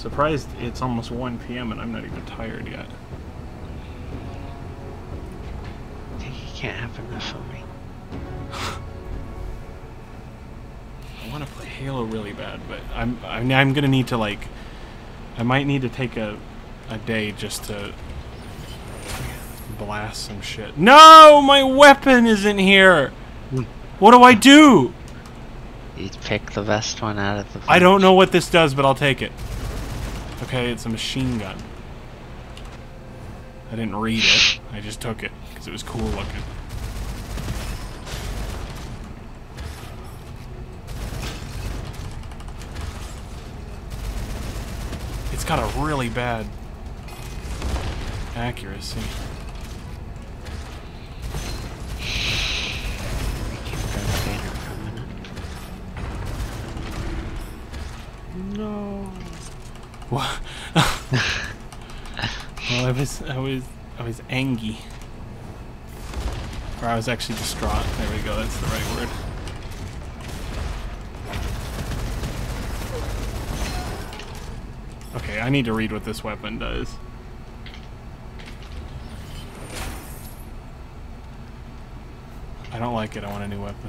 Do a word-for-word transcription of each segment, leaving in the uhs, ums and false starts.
surprised it's almost one P M and I'm not even tired yet. I think you can't have enough of me. I want to play Halo really bad, but I'm I'm, I'm gonna need to like I might need to take a a day just to blast some shit. No, my weapon isn't here. What do I do? You pick the best one out of the bunch. I don't know what this does, but I'll take it. Okay, it's a machine gun. I didn't read it. I just took it because it was cool looking. It's got a really bad accuracy. No. What? Well, I was, I was, I was angry, or I was actually distraught. There we go. That's the right word. Okay, I need to read what this weapon does. I don't like it. I want a new weapon.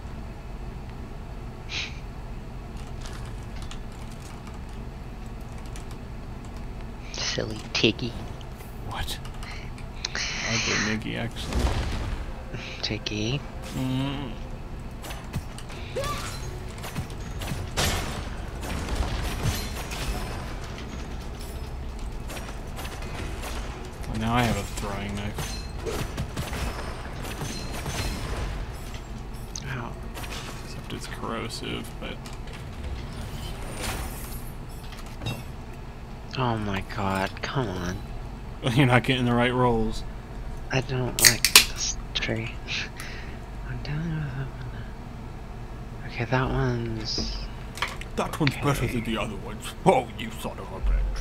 Silly Tiggy. What? Ugly Niggy, actually. Tiggy. Mm. Well, now I have a throwing knife. Ow. Except it's corrosive, but... Oh my god, come on. You're not getting the right rolls. I don't like this tree. I'm done with that one. Okay, that one's... That one's okay. better than the other ones. Oh, you son of a bitch.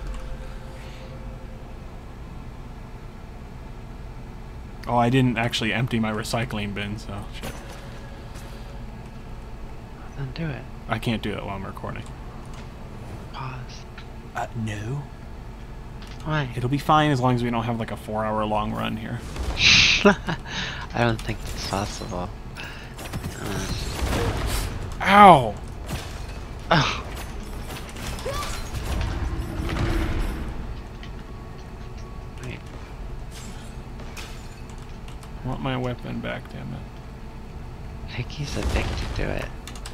Oh, I didn't actually empty my recycling bin, so shit. Then do it. I can't do it while I'm recording. Pause. Uh, no. Why? It'll be fine as long as we don't have like a four hour long run here. I don't think it's possible. Uh, Ow! oh. Wait. I want my weapon back, damn it. I think he's addicted to it.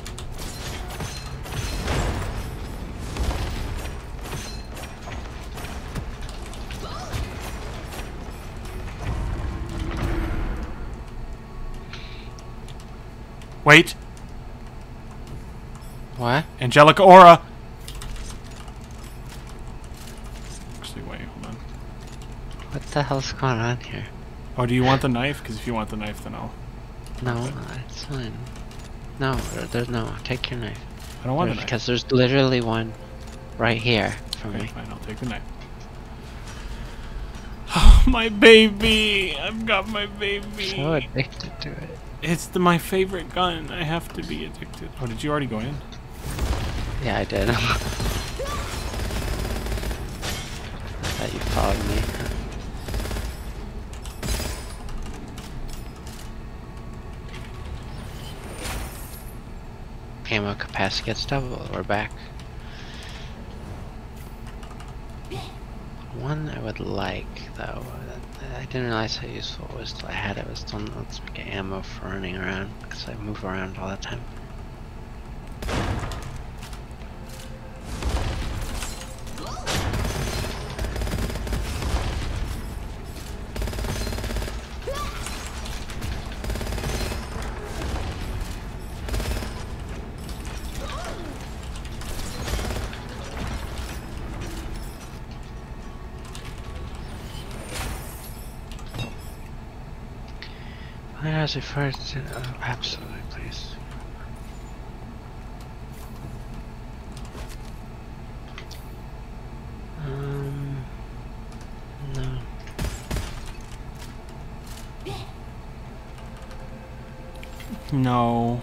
Wait! What? Angelic Aura! Actually, wait, hold on. What the hell's going on here? Oh, do you want the knife? Because if you want the knife, then I'll... No, it's fine. No, there's no. Take your knife. I don't want There's- the knife. Because there's literally one right here for Okay, me. fine, I'll take the knife. Oh, my baby! I've got my baby! So addicted to it. It's the, my favorite gun. I have to be addicted. Oh, did you already go in? Yeah, I did. I thought you followed me. Ammo capacity gets doubled. We're back. One I would like, though, that I didn't realize how useful it was till I had it, was the one that lets me get ammo for running around, because I move around all the time. As referred to, oh, absolutely, please. Um, no. No.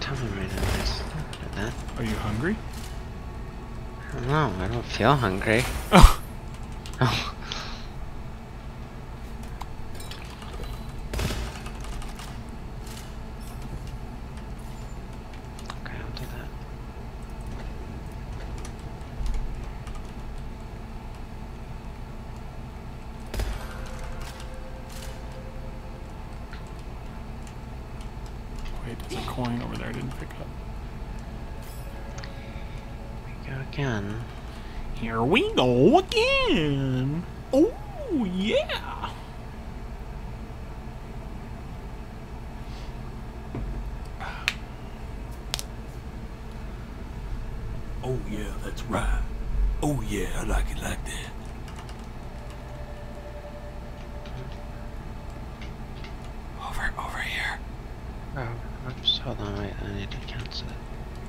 tell me right now. Nice. Look at that. Are you hungry? I don't know. I don't feel hungry. Oh. Oh. Okay, I'll do that. Wait, there's a coin over there I didn't pick up. Go again. Here we go again. Oh, yeah. Oh yeah, that's right. Oh yeah, I like it like that. Over, over here. Oh, oops, hold on, wait, I need to cancel it.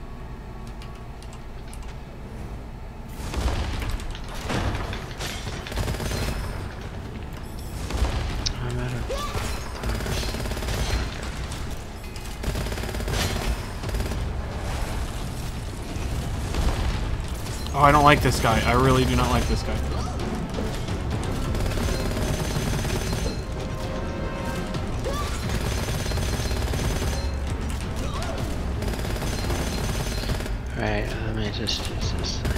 I'm out of Oh, I don't like this guy. I really do not like this guy. Right, let me just use this thing.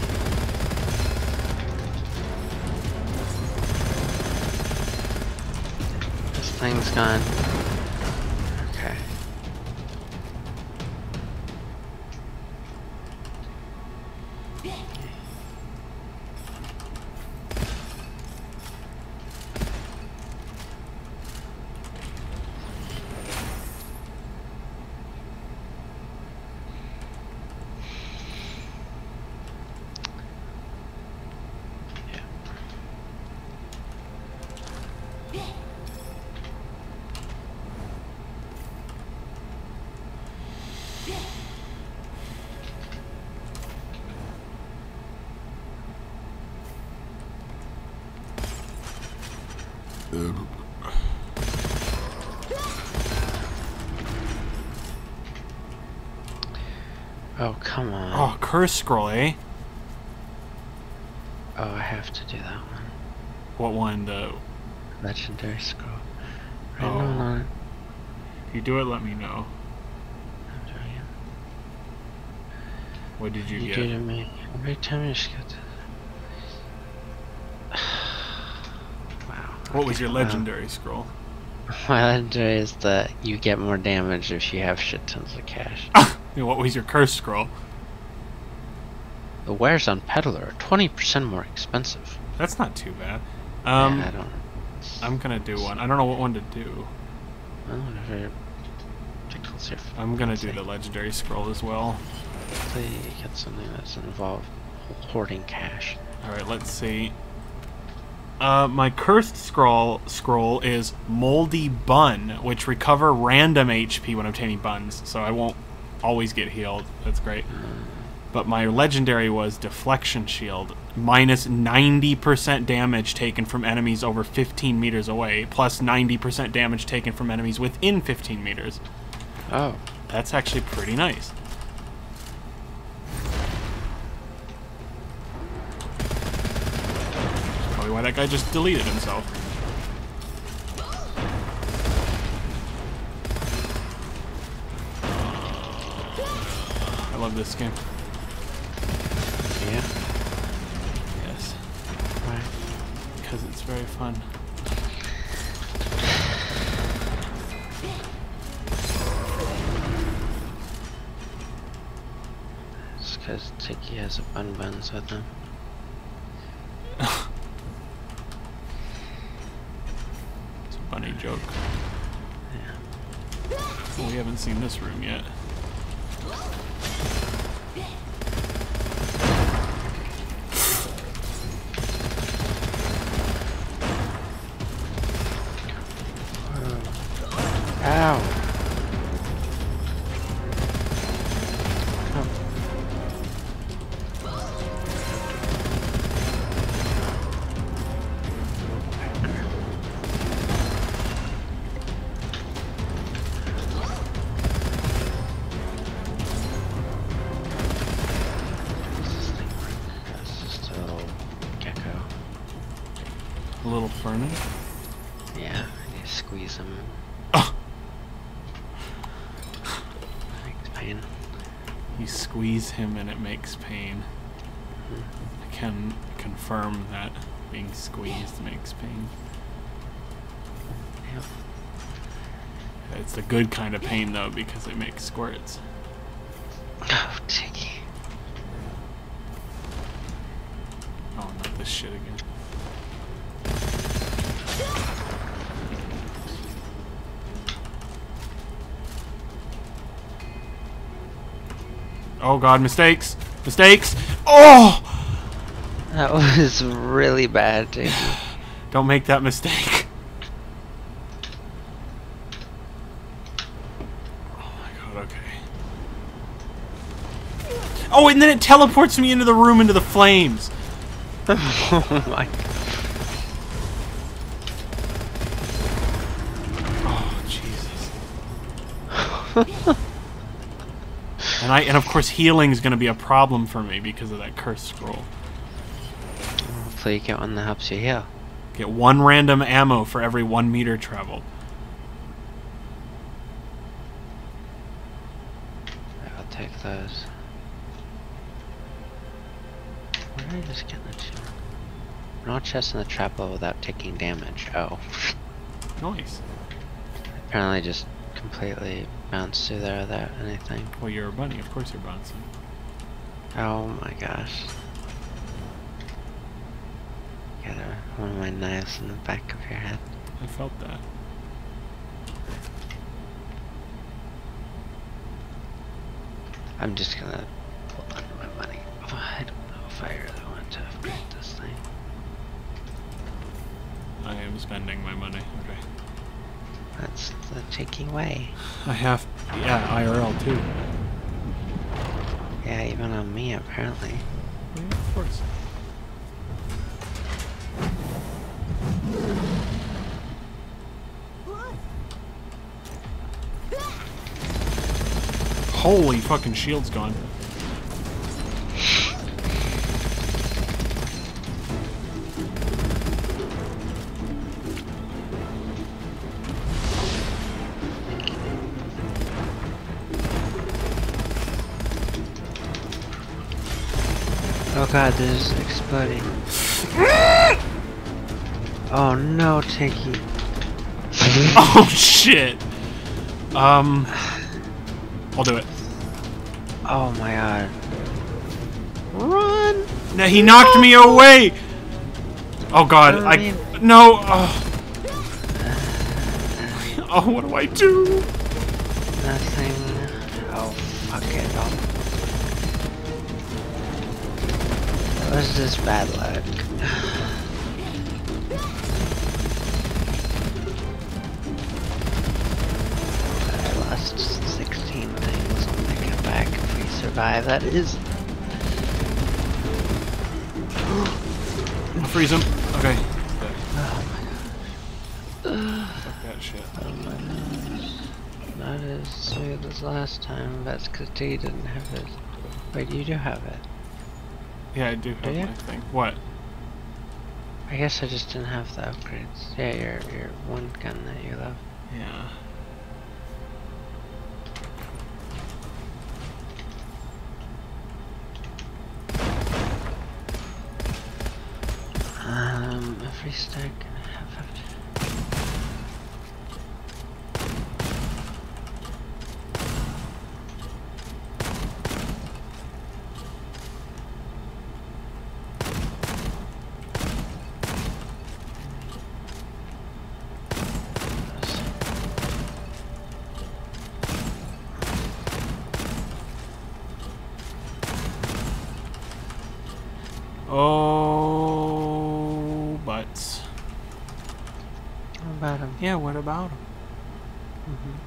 This thing's gone. Okay. Oh, come on. Oh, curse scroll, eh? Oh, I have to do that one. What one? The... Legendary scroll. Right, Oh. no, no. If you do it, let me know. I'm doing it. What did you, You get? do to me. Every time you just get to... Wow. What was okay, your well, legendary scroll? my legendary is that you get more damage if you have shit tons of cash. Yeah, what was your curse scroll? The wares on Peddler are twenty percent more expensive. That's not too bad. Um, yeah, I don't... I'm gonna do one. I don't know what one to do. Well, whatever tickles your I'm gonna do fancy. the legendary scroll as well. Hopefully you get something that doesn't involve hoarding cash. Alright, let's see. Uh, my cursed scroll scroll is Moldy Bun, which recover random H P when obtaining buns, so I won't always get healed. That's great. But my legendary was Deflection Shield, minus ninety percent damage taken from enemies over fifteen meters away, plus ninety percent damage taken from enemies within fifteen meters. Oh. That's actually pretty nice. Probably why that guy just deleted himself. I love this game. Yeah? Yes. Why? Because it's very fun. It's because Tiki has a bun buns with him. It's a funny joke. Yeah. Well, we haven't seen this room yet. Ow! little furnace? Yeah, you squeeze him. Oh. Makes pain. You squeeze him and it makes pain. Mm-hmm. I can confirm that being squeezed makes pain. Yep. It's the good kind of pain though, because it makes squirts. Oh, Tiggy. Oh, not this shit again. Oh god, mistakes! Mistakes! Oh! That was really bad, Tiggy. Don't make that mistake. Oh my god, okay. Oh, and then it teleports me into the room into the flames! Oh my. Oh, Jesus. and I and of course healing is gonna be a problem for me because of that cursed scroll. Hopefully you get one that helps you heal. Get one random ammo for every one meter traveled. I'll take those. Where did I just get the chest? No chest in the trap hole without taking damage. Oh. Nice. Apparently just completely bounced through there without anything. Well, you're a bunny. Of course you're bouncing. Oh my gosh. Got a, one of my knives in the back of your head. I felt that. I'm just gonna pull on my money. Oh, I don't know if I really want to upgrade this thing. I am spending my money. Okay. That's the taking way. I have, yeah, I R L too. Yeah, even on me apparently. Yeah, of course. Holy fucking shield's gone. Oh god, this is exploding. Oh no, Tinky. Oh shit. Um, I'll do it. Oh my god. Run! No, he knocked me away. Oh god, I I mean- no. Oh. Oh, what do I do? Nothing. Oh, fuck it. Oh. That was just bad luck. I lost sixteen things on my comeback if we survive. That is. I'll freeze him. Okay. Oh Fuck that shit. my gosh. Not as smooth as last time. That's because T didn't have it. Wait, you do have it. Yeah, I do have Do ya? my thing. What? I guess I just didn't have the upgrades. Yeah, your your one gun that you love. Yeah. Um, every stack and a half after. Oh, but What about him? yeah. What about him? Mm-hmm.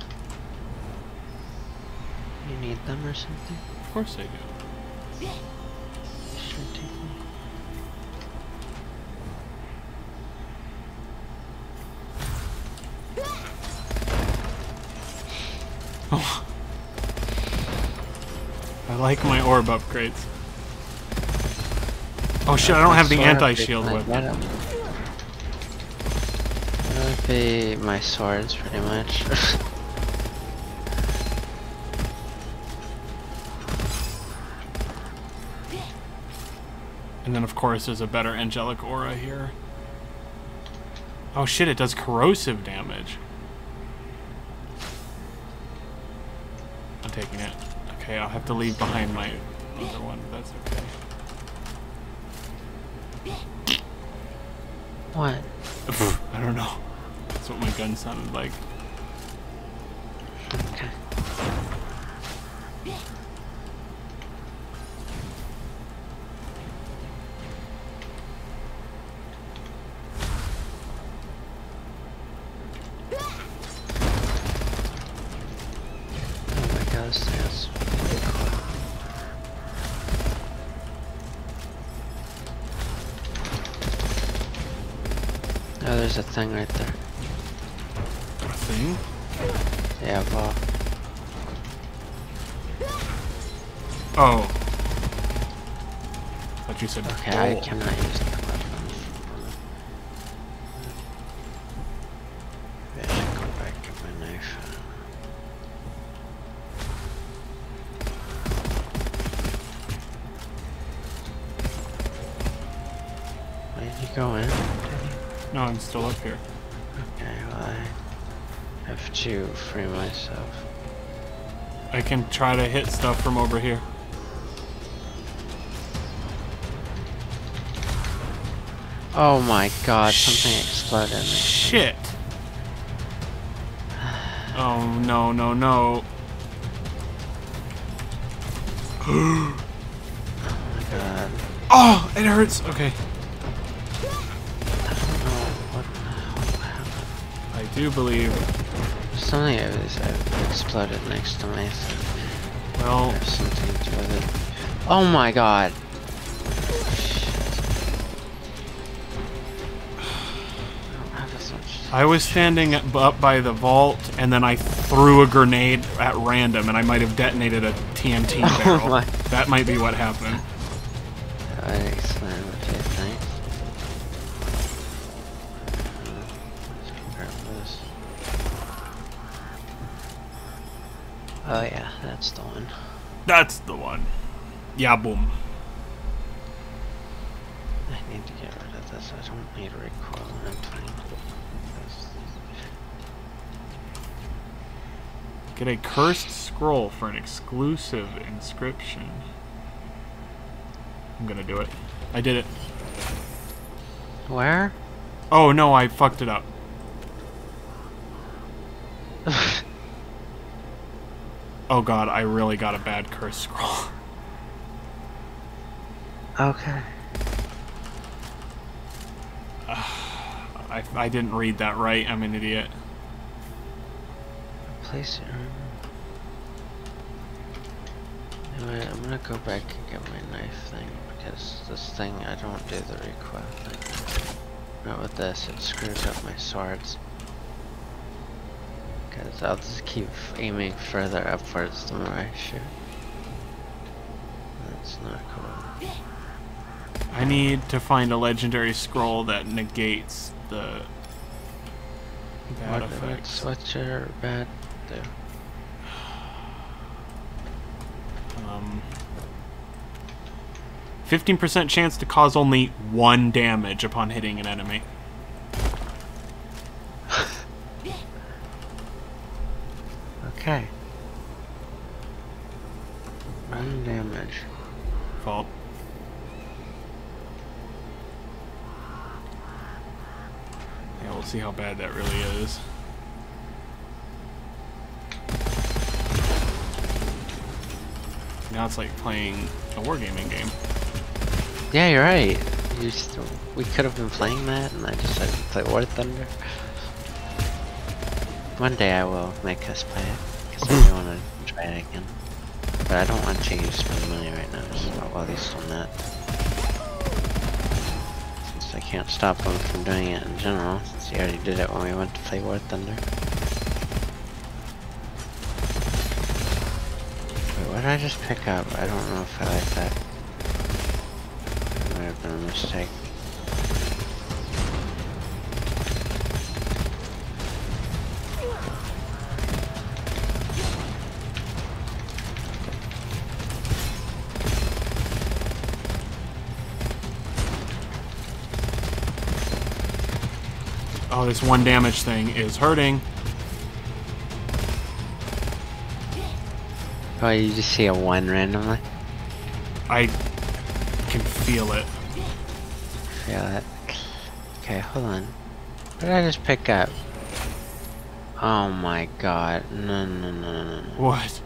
You need them or something? Of course I do. Sure, take me. Oh. I like my orb upgrades. Oh shit! I don't have the Sword anti-shield upgrade, with I me. got him. That would be my swords, pretty much. And then, of course, there's a better angelic aura here. Oh shit, it does corrosive damage. I'm taking it. Okay, I'll have to leave behind my other one, but that's okay. What? I don't know. That's what my gun sounded like. Okay. Oh, there's a thing right there. A thing? Yeah, ball. Oh. Thought you said Okay, bowl. I cannot use the weapon. Maybe I should go back and get my knife. Where did you go in? No, I'm still up here. Okay, well I have to free myself. I can try to hit stuff from over here. Oh my god, something exploded in me. Shit! Oh, no, no, no. Oh my god. Oh, it hurts! Okay. I don't know what the hell happened. I do believe... Something is exploded next to me, so Well... there's something to do with it. Oh my god! I was standing up by the vault, and then I threw a grenade at random, and I might have detonated a T N T barrel. Oh my. That might be what happened. That would explain what you think. Let's grab this. Oh yeah, that's the one. That's the one. Yeah, boom. I need to get rid of this. I don't need recoil when I'm playing this. Get a cursed scroll for an exclusive inscription. I'm gonna do it. I did it. Where? Oh no, I fucked it up. Oh god, I really got a bad cursed scroll. Okay. I, I didn't read that right. I'm an idiot. Place it. Anyway, I'm gonna go back and get my knife thing because this thing I don't do the recoil thing. Not with this, it screws up my swords. Because I'll just keep aiming further upwards the more I shoot. That's not cool. I need to find a legendary scroll that negates the bad What, effects. what's your bad do? Um, fifteen percent chance to cause only one damage upon hitting an enemy. Okay. One damage. Fault. Yeah, we'll see how bad that really is. Now it's like playing a wargaming game. Yeah, you're right. You just, we could have been playing that, and I decided to play War Thunder. One day I will make us play it, because I do want to try it again. But I don't want to use my money right now, so while he's still not. Since I can't stop him from doing it in general, since he already did it when we went to play War Thunder. Wait, what did I just pick up? I don't know if I like that. It might have been a mistake. Oh, this one damage thing is hurting. Oh, you just see a one randomly? I can feel it. Feel it. Okay, hold on. What did I just pick up? Oh my god. No, no, no, no, no. What?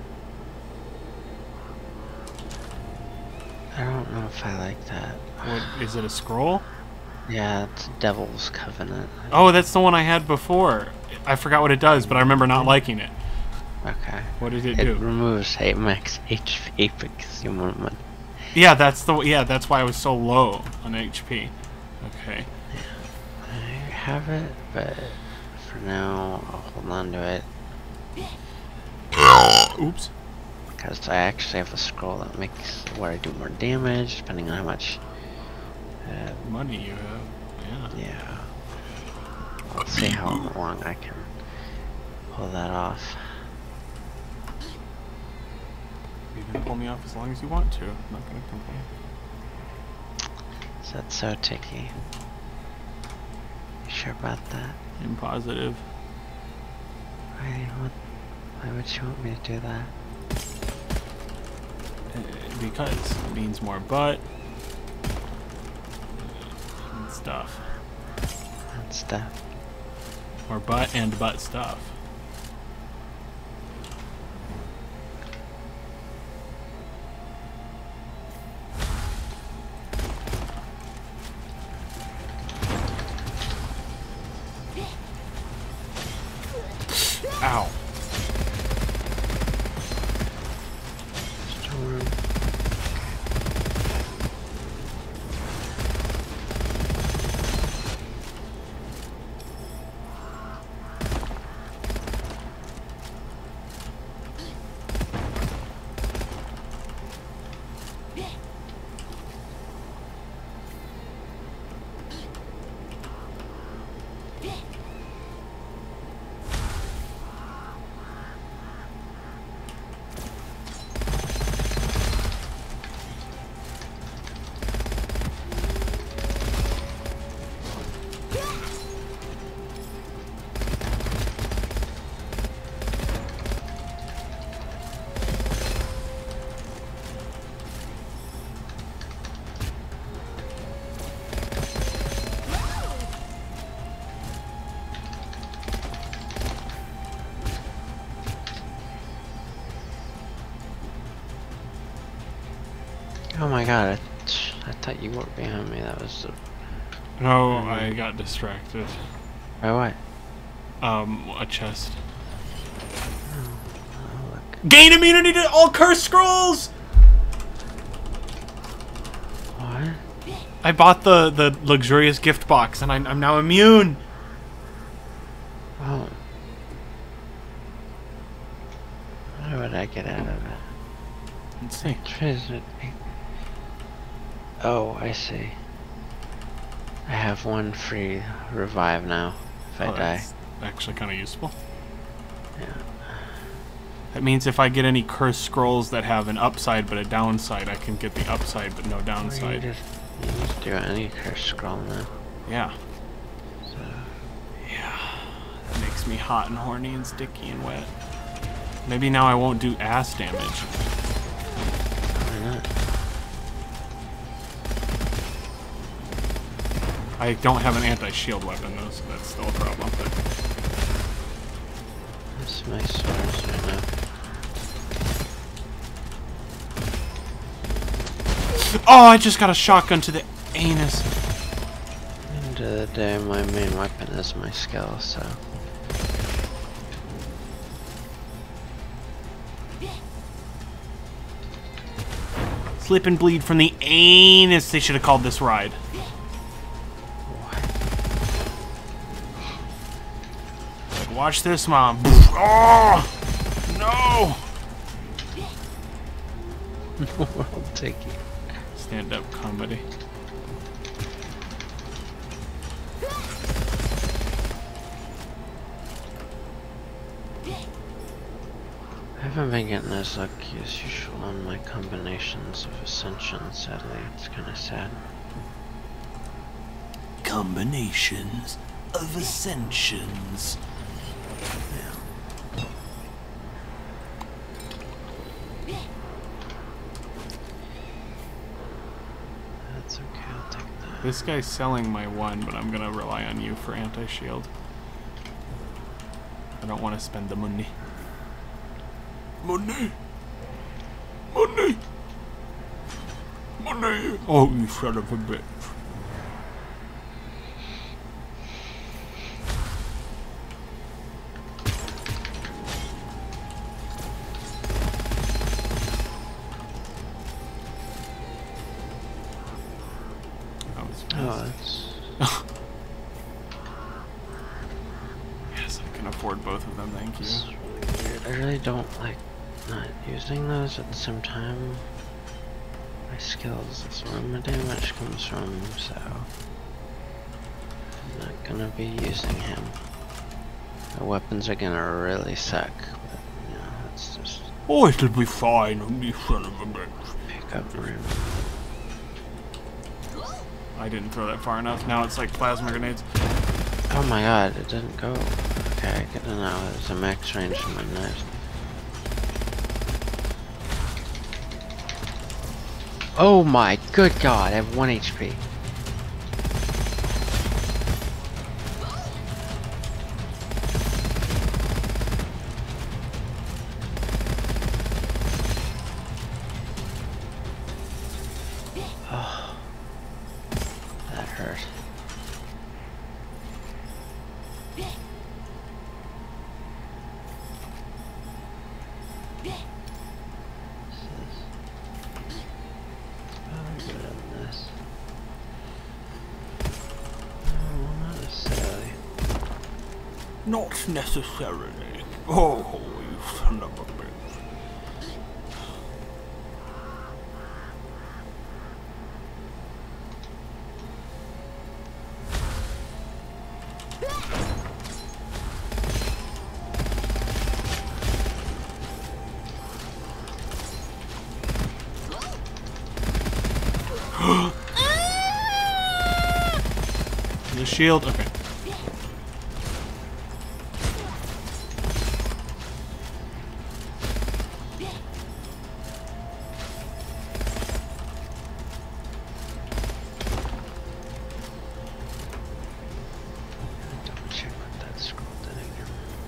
I don't know if I like that. What is it? A scroll? Yeah, it's Devil's Covenant. Oh, that's the one I had before. I forgot what it does, but I remember not liking it. Okay. What did it, It do? removes eight max H P because you want money. Yeah, that's the yeah. That's why I was so low on H P. Okay. I have it, but for now, I'll hold on to it. Oops. Because I actually have a scroll that makes where I do more damage, depending on how much uh, Money you have. Yeah. yeah. Let's see how long I can pull that off. You can pull me off as long as you want to. I'm not gonna complain. Is that so ticky? You sure about that? I'm positive. Why, what, why would you want me to do that? Uh, because it means more butt and stuff. And stuff. More butt and butt stuff. Ow. Storm. Oh my god, I, I thought you were behind me. That was the... No, I got distracted. By what? Um, a chest. Oh, look. Gain immunity to all cursed scrolls! What? I bought the, the luxurious gift box and I, I'm now immune! Oh. What would I get out of it? Let's see. Treasure. Oh, I see. I have one free revive now if I Oh, die. that's actually kind of useful. Yeah. That means if I get any cursed scrolls that have an upside but a downside, I can get the upside but no Or you downside. just, you just do any curse scroll now. Yeah. So, Yeah. That makes me hot and horny and sticky and wet. Maybe now I won't do ass damage. why not? I don't have an anti-shield weapon though, so that's still a problem. But That's my swords right now. oh, I just got a shotgun to the anus. End of the day, my main weapon is my skill, so. Slip and bleed from the anus. They should have called this ride. Like, watch this, Mom. Oh no! World ticky. Stand-up comedy. I haven't been getting as lucky as usual on my combinations of Ascension, sadly. It's kind of sad. Combinations of ascensions. That's okay, I'll take that. This guy's selling my one, but I'm gonna rely on you for anti-shield. I don't want to spend the money. Money! Money! Money! Oh, you son of a bitch. That was fast. Oh, that's... Yes, I can afford both of them, thank you. that's really weird. I really don't like not using those at the same time. My skills, that's where my damage comes from, so I'm not gonna be using him. My weapons are gonna really suck, but you know, that's just Oh, it'll be fine, you son of a bitch. pick up room. I didn't throw that far enough. Now it's like plasma grenades. Oh my god, it didn't go. Okay, good to know. There's a max range in my knives. Oh my good god, I have one H P. Oh, that hurt. Not necessarily. Oh, you son of a bitch. The shield, okay. Double check what that scroll did again.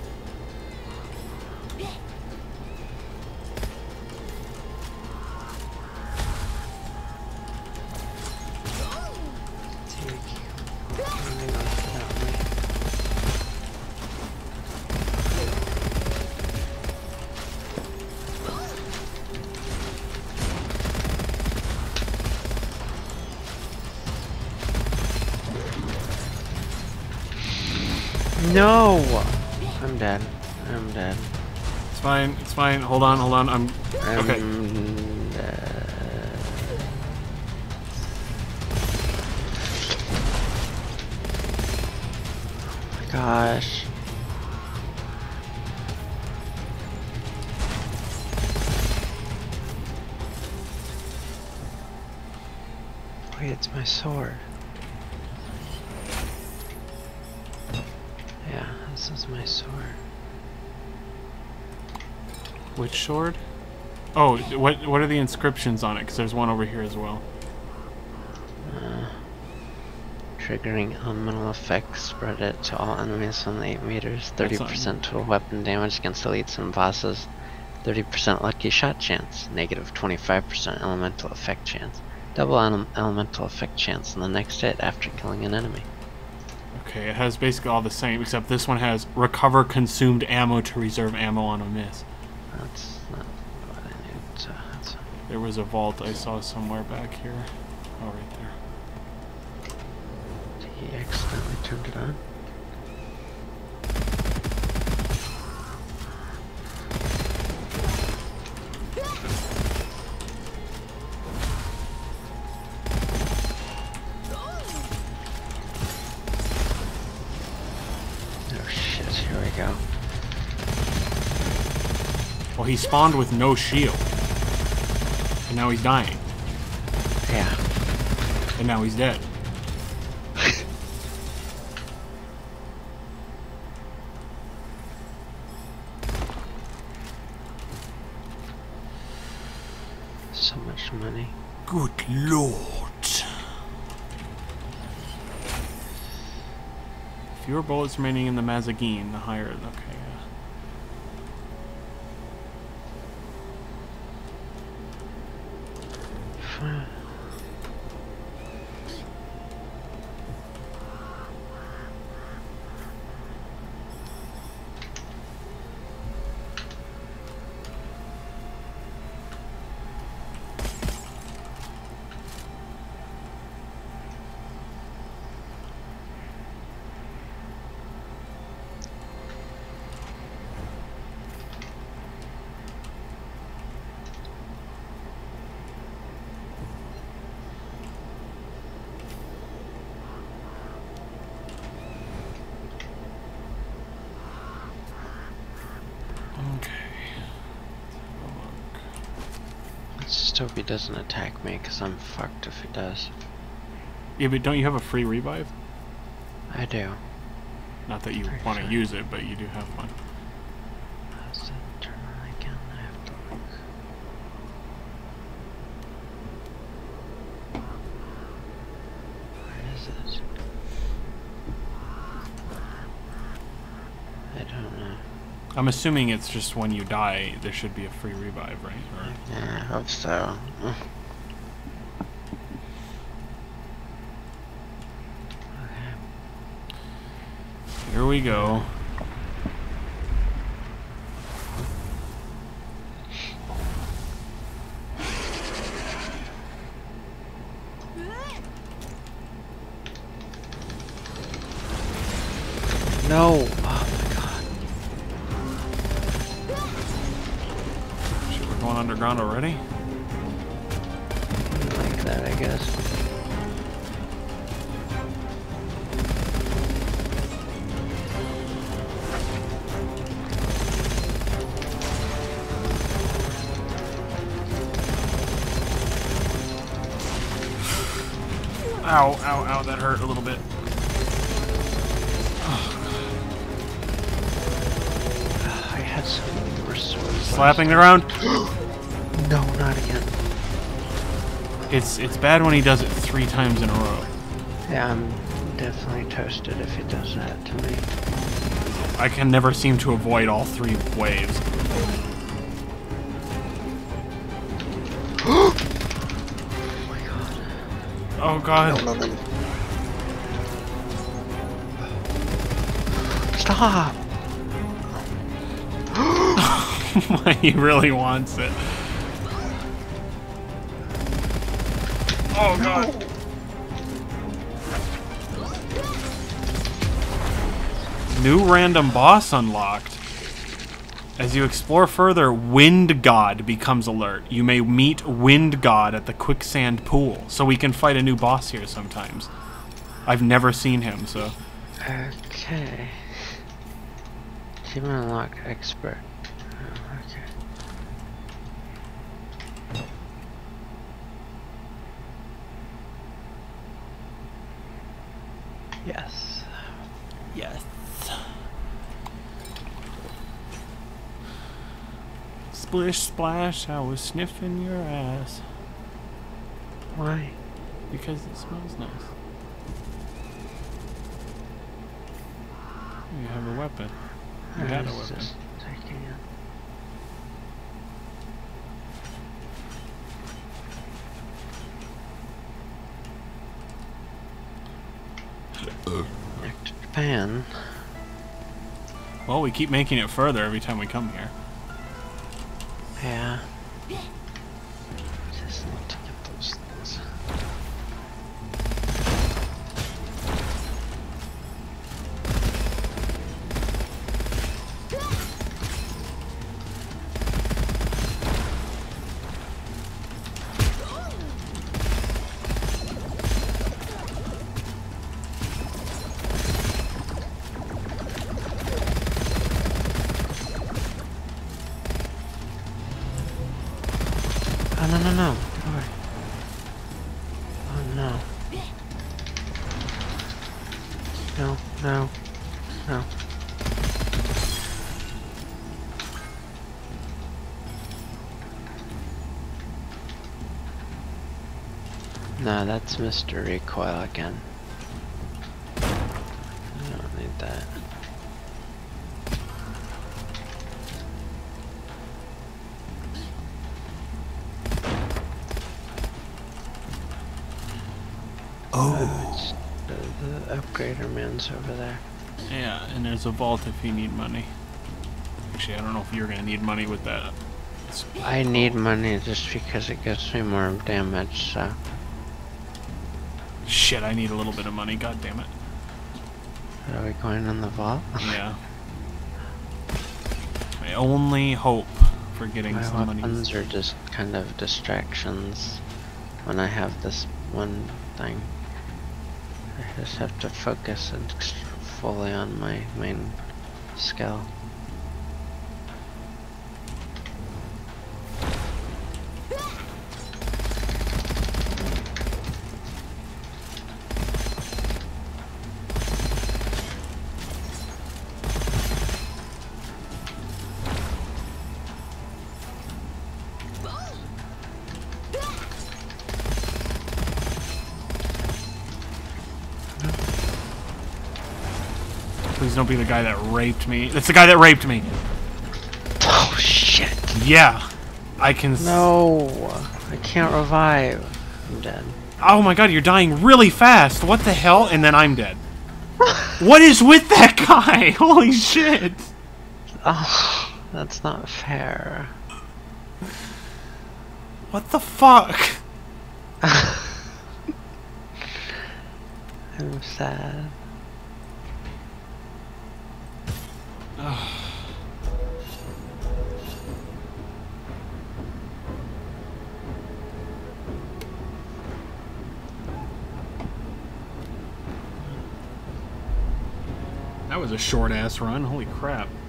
No! I'm dead. I'm dead. It's fine, it's fine. Hold on, hold on. I'm I'm okay. dead. Oh my gosh. Wait, it's my sword. Yeah, this is my sword. Which sword? Oh, what what are the inscriptions on it? Because there's one over here as well. Uh, triggering elemental effects, spread it to all enemies on the eight meters. thirty percent total weapon damage against elites and bosses. thirty percent lucky shot chance. Negative twenty-five percent elemental effect chance. Double ele elemental effect chance on the next hit after killing an enemy. Okay, it has basically all the same, except this one has recover consumed ammo to reserve ammo on a miss. That's not what I need. So that's There was a vault I saw somewhere back here. Oh, right there. he accidentally turned it on. Oh shit, here we go. Well, he spawned with no shield. And now he's dying. Yeah. And now he's dead. So much money. Good lord. Fewer bullets remaining in the Mazagine, the higher. Okay, yeah. Let's just hope he doesn't attack me, because I'm fucked if he does. Yeah, but don't you have a free revive? I do. Not that you Pretty want to sure. use it, but you do have one. How's it turn on again? I have to look. Where is it? I don't know. I'm assuming it's just when you die, there should be a free revive, right? Or... Yeah, I hope so. Ugh. Here we go. No! Oh my god. Shit, we're going underground already? Like that, I guess. Ow, ow, ow, that hurt a little bit. I had so many more swords. Slapping the ground. No, not again. It's it's bad when he does it three times in a row. Yeah, I'm definitely toasted if he does that to me. I can never seem to avoid all three waves. Oh god. No, no, no. Stop! He really wants it. Oh god. New random boss unlocked. As you explore further, Wind God becomes alert. You may meet Wind God at the Quicksand Pool, so we can fight a new boss here sometimes. I've never seen him, so... Okay. Team unlock expert. Oh, okay. Yes. Yes. Splish splash, I was sniffing your ass. Why? Because it smells nice. You have a weapon. You had a I was weapon. just taking it. Back to Japan. Well, we keep making it further every time we come here. Yeah. Just need to get those things. Oh, no, no, no. Over. Oh, no. No, no, no. No, that's Mister Recoil again. I don't need that. Oh. The, the upgrader man's over there. Yeah, and there's a vault if you need money. Actually, I don't know if you're gonna need money with that. I need money just because it gives me more damage, so... Shit, I need a little bit of money, god damn it. Are we going in the vault? Yeah. My only hope for getting My some money. weapons are just kind of distractions when I have this one thing. I just have to focus and fully on my main skill. Please don't be the guy that raped me. That's the guy that raped me. Oh shit! Yeah, I can. S No, I can't revive. I'm dead. Oh my god, you're dying really fast. What the hell? And then I'm dead. What is with that guy? Holy shit! Oh, that's not fair. What the fuck? I'm sad. That was a short ass run. Holy crap.